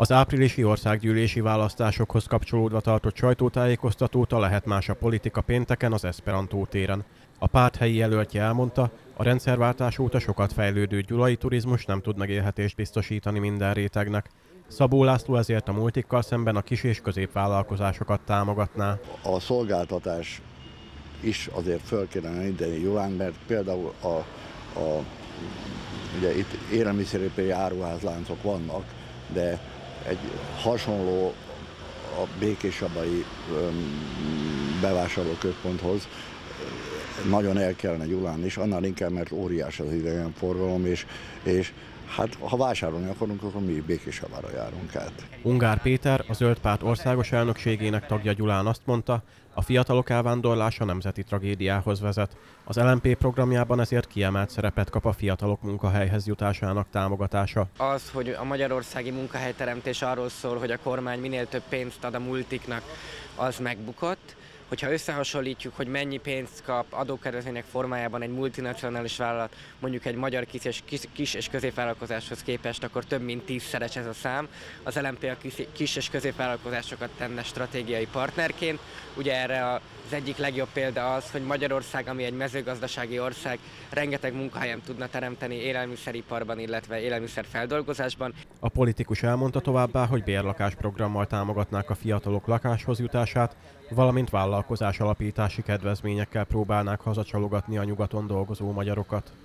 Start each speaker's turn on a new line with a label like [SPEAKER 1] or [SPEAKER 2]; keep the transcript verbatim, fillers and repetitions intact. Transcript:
[SPEAKER 1] Az áprilisi országgyűlési választásokhoz kapcsolódva tartott sajtótájékoztatót a Lehet más a politika pénteken az Esperantó téren. A párt helyi jelöltje elmondta, a rendszerváltás óta sokat fejlődő gyulai turizmus nem tud megélhetést biztosítani minden rétegnek. Szabó László ezért a multikkal szemben a kis- és középvállalkozásokat támogatná.
[SPEAKER 2] A szolgáltatás is azért föl kellene ideni Gyulán, mert például a, a, ugye itt élelmiszeripari áruházláncok vannak, de egy hasonló a békésabai bevásárlóközponthoz nagyon el kellene Gyulán is, annál inkább, mert óriás az idegenforgalom, és, és hát ha vásárolni akarunk, akkor mi Békéscsabára járunk át.
[SPEAKER 1] Ungár Péter, a Zöld Párt országos elnökségének tagja Gyulán azt mondta, a fiatalok elvándorlása nemzeti tragédiához vezet. Az el em pé programjában ezért kiemelt szerepet kap a fiatalok munkahelyhez jutásának támogatása.
[SPEAKER 3] Az, hogy a magyarországi munkahelyteremtés arról szól, hogy a kormány minél több pénzt ad a multiknak, az megbukott. Hogyha összehasonlítjuk, hogy mennyi pénzt kap adókedvezmények formájában egy multinacionális vállalat, mondjuk egy magyar kis és, kis, kis és középvállalkozáshoz képest, akkor több mint tízszeres ez a szám. Az el em pé a kis, kis és középvállalkozásokat tenne stratégiai partnerként. Ugye erre az egyik legjobb példa az, hogy Magyarország, ami egy mezőgazdasági ország, rengeteg munkahelyen tudna teremteni élelmiszeriparban, illetve élelmiszerfeldolgozásban.
[SPEAKER 1] A politikus elmondta továbbá, hogy bérlakásprogrammal támogatnák a fiatalok lakáshoz jutását, valamint vállalkozás alapítási kedvezményekkel próbálnák hazacsalogatni a nyugaton dolgozó magyarokat.